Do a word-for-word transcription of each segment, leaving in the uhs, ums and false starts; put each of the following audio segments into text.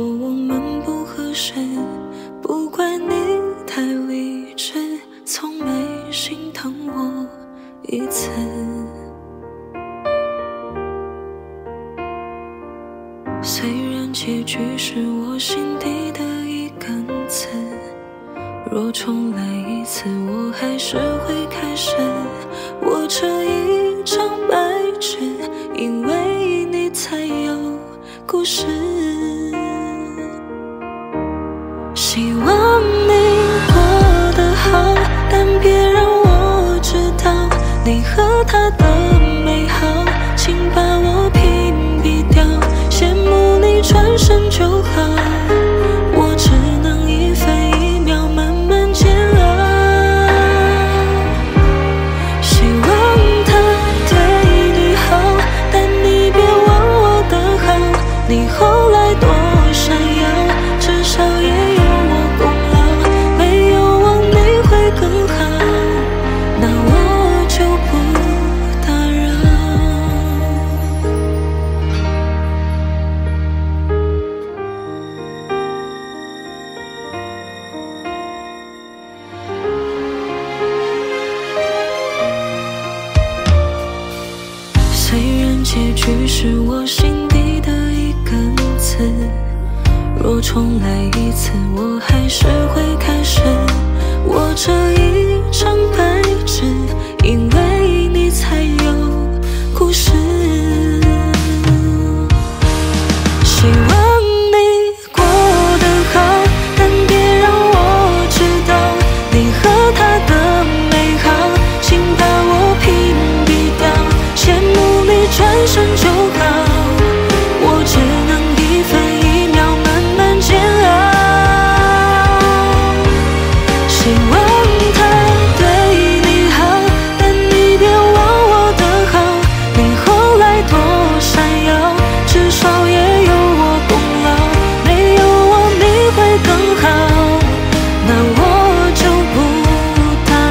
我们不合适，不怪你太理智，从没心疼我一次。虽然结局是我心底的一根刺，若重来一次，我还是会开始握着一张白纸，因为你才有故事。希望你过得好，但别让我知道你和他的美好，请把我屏蔽掉，羡慕你转身就好，我只能一分一秒慢慢煎熬。希望他对你好，但你别忘我的好，你后来多闪耀，至少也有我功劳，没有忘你会更好，那我就不打扰。虽然结局是我心底的一根刺，若重来一次，我还是会开始握着一张白纸，因为你才有故事。希望你过得好，但别让我知道你和他的美好，请把我屏蔽掉，羡慕你转身就好，我只能一分一秒慢慢煎熬。希望他对你好，但你别忘我的好，你后来多闪耀，至少也有我功劳，没有我你会更好，那我就不打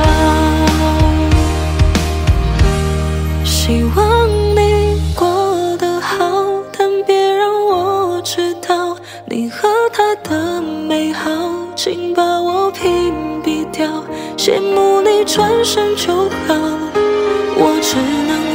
扰。希望你过得好，但别让我知道你和他的美好，请把我屏蔽掉，羡慕你转身就好，我只能